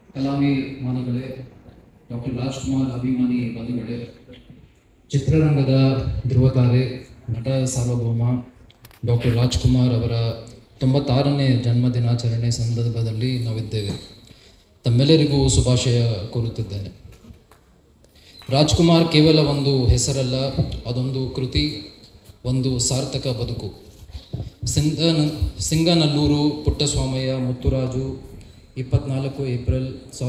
ಕಲಾಭಿಮಾನಿಗಳೇ, doctor Rajkumar ಅಭಿಮಾನಿ ಬಂಧುಗಳೇ, ಚಿತ್ರರಂಗದ ಧ್ರುವತಾರೆ, ನಟ ಸಾರ್ವಭೌಮ ಡಾಕ್ಟರ್ ರಾಜ್ಕುಮಾರ್ ಅವರ 96ನೇ ಜನ್ಮದಿನಾಚರಣೆ ಸಂದರ್ಭದಲ್ಲಿ ನಾವಿದ್ದೇವೆ. ತಮ್ಮೆಲ್ಲರಿಗೂ ಶುಭಾಶಯ ಕೋರುತ್ತಿದ್ದೇನೆ. ರಾಜ್ಕುಮಾರ್ ಕೇವಲ ಒಂದು ಹೆಸರಲ್ಲ, ಅದೊಂದು ಕೃತಿ, ಒಂದು ಸಾರ್ಥಕ ಬದುಕು. ಸಿಂಗನಲ್ಲೂರು ಪುಟ್ಟಸ್ವಾಮಯ್ಯ ಮುತ್ತುರಾಜು 24 ಏಪ್ರಿಲ್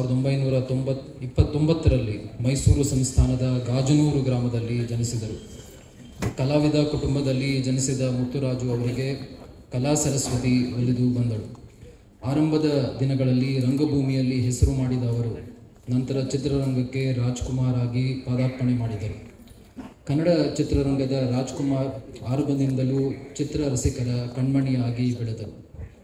1929ರಲ್ಲಿ ಮೈಸೂರು ಸಂಸ್ಥಾನದ ಗಾಜನೂರು ಗ್ರಾಮದಲ್ಲಿ ಜನಿಸಿದರು. ಕಲಾವಿದ ಕುಟುಂಬದಲ್ಲಿ ಜನಿಸಿದ ಮುತ್ತುರಾಜು ಅವರಿಗೆ ಕಲಾ ಸರಸ್ವತಿ ಒಲಿದು ಬಂದಳು. ಆರಂಭದ ದಿನಗಳಲ್ಲಿ ರಂಗಭೂಮಿಯಲ್ಲಿ ಹೆಸರು ಮಾಡಿದ ಅವರು ನಂತರ ಚಿತ್ರರಂಗಕ್ಕೆ ರಾಜ್ಕುಮಾರ್ ಆಗಿ ಪಾದಾರ್ಪಣೆ ಮಾಡಿದರು. ಕನ್ನಡ ಚಿತ್ರರಂಗದ ರಾಜ್ಕುಮಾರ್ ಆರಂಭದಿಂದಲೂ ಚಿತ್ರ ರಸಿಕರ ಕಣ್ಮಣಿಯಾಗಿ ಬೆಳೆದರು.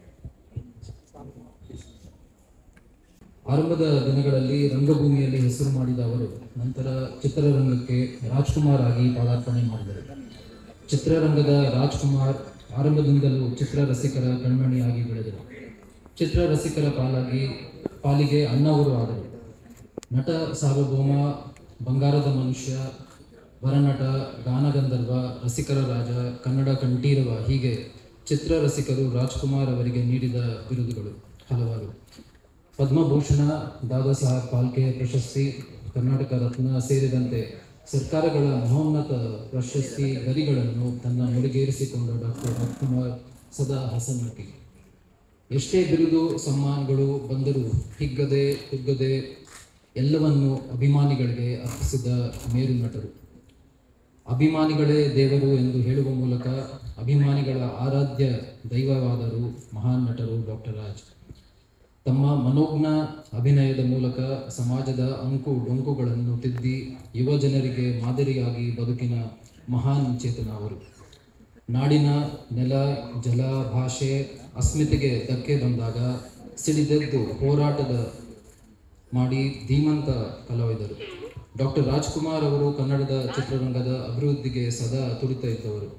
ಆರಂಭದ ದಿನಗಳಲ್ಲಿ ರಂಗಭೂಮಿಯಲ್ಲಿ ಹೆಸರು ಮಾಡಿದ ಅವರು ನಂತರ ಚಿತ್ರರಂಗಕ್ಕೆ ರಾಜ್ಕುಮಾರ್ ಆಗಿ ಪಾದಾರ್ಪಣೆ ಮಾಡಿದರು. ಚಿತ್ರರಂಗದ ರಾಜ್ಕುಮಾರ್ ಆರಂಭದಿಂದಲೂ ಚಿತ್ರ ರಸಿಕರ ಕಣ್ಮಣಿಯಾಗಿ ಬೆಳೆದರು. ಚಿತ್ರ ರಸಿಕರ ಪಾಲಿಗೆ ಅಣ್ಣವರು ಆದರು. ನಟ ಸಾರ್ವಭೌಮ, ಬಂಗಾರದ ಮನುಷ್ಯ, ವರನಟ, ಗಾನಗಂಧರ್ವ, ರಸಿಕರ ರಾಜ, ಕನ್ನಡ ಕಂಠೀರವ, ಹೀಗೆ ಚಿತ್ರ ರಸಿಕರು ರಾಜ್ಕುಮಾರ್ ಅವರಿಗೆ ನೀಡಿದ ಬಿರುದುಗಳು ಹಲವಾರು. ಪದ್ಮಭೂಷಣ, ದಾದಾ ಸಾಹೇಬ್ ಫಾಲ್ಕೆ ಪ್ರಶಸ್ತಿ, ಕರ್ನಾಟಕ ರತ್ನ ಸೇರಿದಂತೆ ಸರ್ಕಾರಗಳ ಮಹೋನ್ನತ ಪ್ರಶಸ್ತಿ ಗರಿಗಳನ್ನು ತನ್ನ ಮುಡಿಗೇರಿಸಿಕೊಂಡ ಡಾಕ್ಟರ್ ರಾಜ್ಕುಮಾರ್ ಸದಾ ಹಸನ್ಮುಖಿ. ಎಷ್ಟೇ ಬಿರುದು ಸಮ್ಮಾನಗಳು ಬಂದರೂ ಹಿಗ್ಗದೆ ಕುಗ್ಗದೆ ಎಲ್ಲವನ್ನು ಅಭಿಮಾನಿಗಳಿಗೆ ಅರ್ಪಿಸಿದ ಮೇರು ನಟರು. ಅಭಿಮಾನಿಗಳೇ ದೇವರು ಎಂದು ಹೇಳುವ ಮೂಲಕ ಅಭಿಮಾನಿಗಳ ಆರಾಧ್ಯ ದೈವವಾದರು ಮಹಾನ್ ನಟರು ಡಾಕ್ಟರ್ ರಾಜ್. ತಮ್ಮ ಮನೋಜ್ಞ ಅಭಿನಯದ ಮೂಲಕ ಸಮಾಜದ ಅಂಕು ಡೊಂಕುಗಳನ್ನು ತಿದ್ದಿ ಯುವ ಜನರಿಗೆ ಮಾದರಿಯಾಗಿ ಬದುಕಿನ ಮಹಾನ್ ಚೇತನ ಅವರು. ನಾಡಿನ ನೆಲ, ಜಲ, ಭಾಷೆ, ಅಸ್ಮಿತೆಗೆ ಧಕ್ಕೆ ಬಂದಾಗ ಸಿಡಿದೆದ್ದು ಹೋರಾಟದ ಮಾಡಿ ಧೀಮಂತ ಕಲಾವಿದರು. ಡಾಕ್ಟರ್ ರಾಜ್ಕುಮಾರ್ ಅವರು ಕನ್ನಡದ ಚಿತ್ರರಂಗದ ಅಭಿವೃದ್ಧಿಗೆ ಸದಾ ತುಡಿತಾ ಇದ್ದವರು.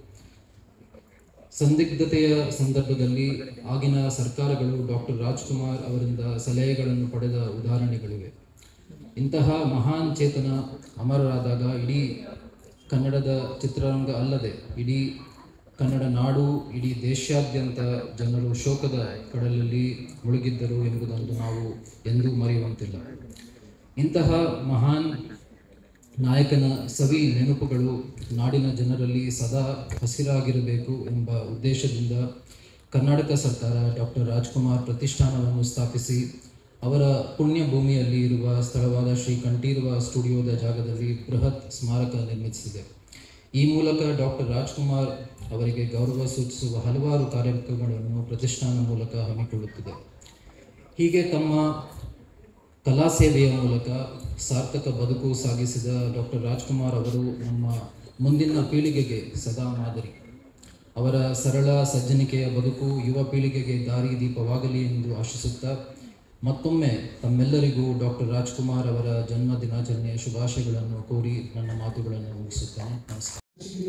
ಸಂದಿಗ್ಧತೆಯ ಸಂದರ್ಭದಲ್ಲಿ ಆಗಿನ ಸರ್ಕಾರಗಳು ಡಾಕ್ಟರ್ ರಾಜ್ಕುಮಾರ್ ಅವರಿಂದ ಸಲಹೆಗಳನ್ನು ಪಡೆದ ಉದಾಹರಣೆಗಳಿವೆ. ಇಂತಹ ಮಹಾನ್ ಚೇತನ ಅಮರರಾದಾಗ ಇಡೀ ಕನ್ನಡದ ಚಿತ್ರರಂಗ ಅಲ್ಲದೆ ಇಡೀ ಕನ್ನಡ ನಾಡು, ಇಡೀ ದೇಶಾದ್ಯಂತ ಜನರು ಶೋಕದ ಕಡಲಲ್ಲಿ ಮುಳುಗಿದ್ದರು ಎಂಬುದನ್ನು ನಾವು ಎಂದೂ ಮರೆಯುವಂತಿಲ್ಲ. ಇಂತಹ ಮಹಾನ್ ನಾಯಕನ ಸವಿ ನೆನಪುಗಳು ನಾಡಿನ ಜನರಲ್ಲಿ ಸದಾ ಹಸಿರಾಗಿರಬೇಕು ಎಂಬ ಉದ್ದೇಶದಿಂದ ಕರ್ನಾಟಕ ಸರ್ಕಾರ ಡಾಕ್ಟರ್ ರಾಜ್ಕುಮಾರ್ ಪ್ರತಿಷ್ಠಾನವನ್ನು ಸ್ಥಾಪಿಸಿ ಅವರ ಪುಣ್ಯ ಭೂಮಿಯಲ್ಲಿ ಇರುವ ಸ್ಥಳವಾದ ಶ್ರೀ ಕಂಠೀರವ ಸ್ಟುಡಿಯೋದ ಜಾಗದಲ್ಲಿ ಬೃಹತ್ ಸ್ಮಾರಕ ನಿರ್ಮಿಸಿದೆ. ಈ ಮೂಲಕ ಡಾಕ್ಟರ್ ರಾಜ್ಕುಮಾರ್ ಅವರಿಗೆ ಗೌರವ ಸೂಚಿಸುವ ಹಲವಾರು ಕಾರ್ಯಕ್ರಮಗಳನ್ನು ಪ್ರತಿಷ್ಠಾನ ಮೂಲಕ ಹಮ್ಮಿಕೊಳ್ಳುತ್ತಿದೆ. ಹೀಗೆ ತಮ್ಮ ಕಲಾ ಸೇವೆಯ ಮೂಲಕ ಸಾರ್ಥಕ ಬದುಕು ಸಾಗಿಸಿದ ಡಾಕ್ಟರ್ ರಾಜ್ಕುಮಾರ್ ಅವರು ನಮ್ಮ ಮುಂದಿನ ಪೀಳಿಗೆಗೆ ಸದಾ ಮಾದರಿ. ಅವರ ಸರಳ ಸಜ್ಜನಿಕೆಯ ಬದುಕು ಯುವ ಪೀಳಿಗೆಗೆ ದಾರಿ ದೀಪವಾಗಲಿ ಎಂದು ಆಶಿಸುತ್ತಾ ಮತ್ತೊಮ್ಮೆ ತಮ್ಮೆಲ್ಲರಿಗೂ ಡಾಕ್ಟರ್ ರಾಜ್ಕುಮಾರ್ ಅವರ ಜನ್ಮ ದಿನಾಚರಣೆಯ ಶುಭಾಶಯಗಳನ್ನು ಕೋರಿ ನನ್ನ ಮಾತುಗಳನ್ನು ಮುಗಿಸುತ್ತೇನೆ. ನಮಸ್ಕಾರ.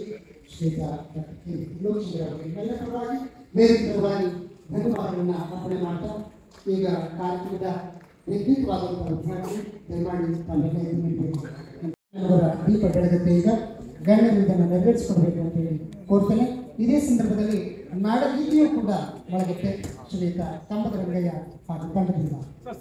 ಈಗ ಕಾರ್ಯಕ್ರಮದ ದೀಪ ಬೆಳಗುತ್ತೆ. ಈಗ ಗಣ್ಯರು ಇದನ್ನು ನೆರವೇರಿಸಿಕೊಡ್ಬೇಕು ಅಂತ ಹೇಳಿ ಕೋರ್ತೇನೆ. ಇದೇ ಸಂದರ್ಭದಲ್ಲಿ ನಾಡಗೀತೆಯೂ ಕೂಡ ಒಳಗುತ್ತೆ. ಶ್ರೀಯುತ ಕಂಬದ ರಂಗಯ್ಯ ಹಾಗೂ ತಂಡದಿಂದ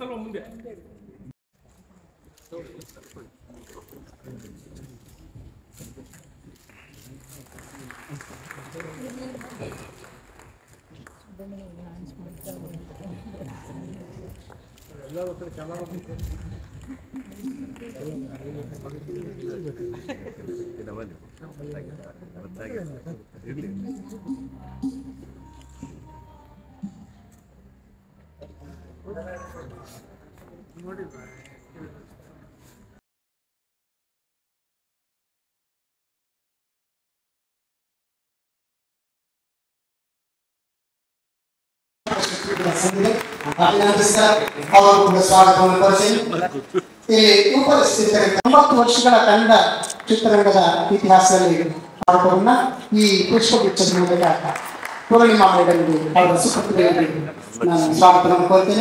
ಅವರು ಕೂಡ ಸ್ವಾಗತವನ್ನು ಕೋರುತ್ತೇನೆ. ಇಲ್ಲಿ ಉಪಸ್ಥಿತರಿದ್ದ 90 ವರ್ಷಗಳ ಕನ್ನಡ ಚಿತ್ರರಂಗದ ಇತಿಹಾಸದಲ್ಲಿ ಅವರನ್ನ ಈ ಪುಷ್ಪಗುಚ್ಛದ ಮೂಲಕ ಪೂರ್ಣಿಮಾ ಮೇಡಮ್ಗೆ ಅವರ ಸುಪುತ್ರಿಯರಿಗೆ ನಾನು ಸ್ವಾಗತವನ್ನು ಕೋರುತ್ತೇನೆ.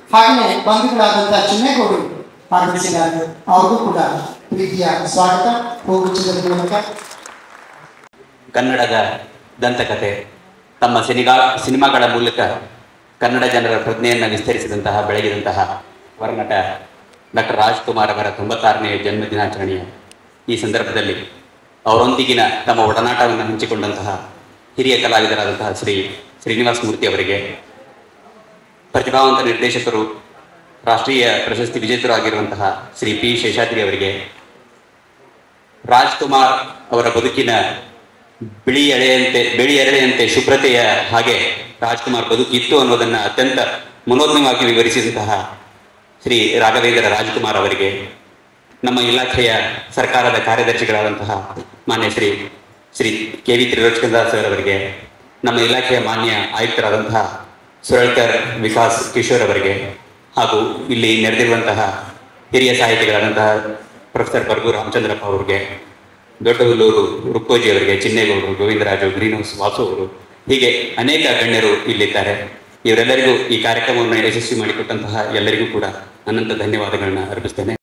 ಹಾಗೆಯೇ ಬಂಧುಗಳಾದಂತಹ ಚಿನ್ನೇಗೌಡರು ಆಗಮಿಸಿದ್ದಾರೆ. ಅವ್ರಿಗೂ ಕೂಡ ಪ್ರೀತಿಯ ಸ್ವಾಗತ ಹೋಗುಚ್ಚದ ಮೂಲಕ. ಕನ್ನಡದ ದಂತಕಥೆ ತಮ್ಮ ಸಿನಿಮಾಗಳ ಮೂಲಕ ಕನ್ನಡ ಜನರ ಪ್ರಜ್ಞೆಯನ್ನು ವಿಸ್ತರಿಸಿದಂತಹ ಬೆಳಗಿದಂತಹ ವರ್ನಟ ಡಾಕ್ಟರ್ ರಾಜ್ಕುಮಾರ್ ಅವರ 96ನೇ ಜನ್ಮದಿನಾಚರಣೆಯ ಈ ಸಂದರ್ಭದಲ್ಲಿ ಅವರೊಂದಿಗಿನ ತಮ್ಮ ಒಡನಾಟವನ್ನು ಹಂಚಿಕೊಂಡಂತಹ ಹಿರಿಯ ಕಲಾವಿದರಾದಂತಹ ಶ್ರೀ ಶ್ರೀನಿವಾಸ ಮೂರ್ತಿ ಅವರಿಗೆ, ಪ್ರತಿಭಾವಂತ ನಿರ್ದೇಶಕರು, ರಾಷ್ಟ್ರೀಯ ಪ್ರಶಸ್ತಿ ವಿಜೇತರಾಗಿರುವಂತಹ ಶ್ರೀ ಪಿ ಶೇಷಾದ್ರಿ ಅವರಿಗೆ, ರಾಜ್ಕುಮಾರ್ ಅವರ ಬದುಕಿನ ಬಿಳಿ ಎಳೆಯಂತೆ ಶುಭ್ರತೆಯ ಹಾಗೆ ರಾಜ್ಕುಮಾರ್ ಬದುಕಿತ್ತು ಅನ್ನೋದನ್ನು ಅತ್ಯಂತ ಮನೋಜ್ಞವಾಗಿ ವಿವರಿಸಿದಂತಹ ಶ್ರೀ ರಾಘವೇಂದ್ರ ರಾಜ್ಕುಮಾರ್ ಅವರಿಗೆ, ನಮ್ಮ ಇಲಾಖೆಯ ಸರ್ಕಾರದ ಕಾರ್ಯದರ್ಶಿಗಳಾದಂತಹ ಮಾನ್ಯ ಶ್ರೀ ಕೆ.ವಿ. ತ್ರಿಲೋಚಕಂದ್ರ ಸರ್ ಅವರಿಗೆ, ನಮ್ಮ ಇಲಾಖೆಯ ಮಾನ್ಯ ಆಯುಕ್ತರಾದಂತಹ ಸುರಳ್ಕರ್ ವಿಕಾಸ್ ಕಿಶೋರ್ ಅವರಿಗೆ, ಹಾಗೂ ಇಲ್ಲಿ ನೆರೆದಿರುವಂತಹ ಹಿರಿಯ ಸಾಹಿತಿಗಳಾದಂತಹ ಪ್ರೊಫೆಸರ್ ಬರ್ಗು ರಾಮಚಂದ್ರಪ್ಪ ಅವರಿಗೆ, ದೊಡ್ಡಹುಲ್ಲೂರು ರುಕ್ಕೋಜಿ ಅವರಿಗೆ, ಚಿನ್ನೇಗೌಡರು, ಗೋವಿಂದರಾಜು, ಗ್ರೀನ್ ಹೌಸ್ ವಾಸು ಅವರು, ಹೀಗೆ ಅನೇಕ ಗಣ್ಯರು ಇಲ್ಲಿದ್ದಾರೆ. ಇವರೆಲ್ಲರಿಗೂ ಈ ಕಾರ್ಯಕ್ರಮವನ್ನು ಯಶಸ್ವಿ ಮಾಡಿಕೊಟ್ಟಂತಹ ಎಲ್ಲರಿಗೂ ಕೂಡ ಅನಂತ ಧನ್ಯವಾದಗಳನ್ನ ಅರ್ಪಿಸ್ತೇನೆ.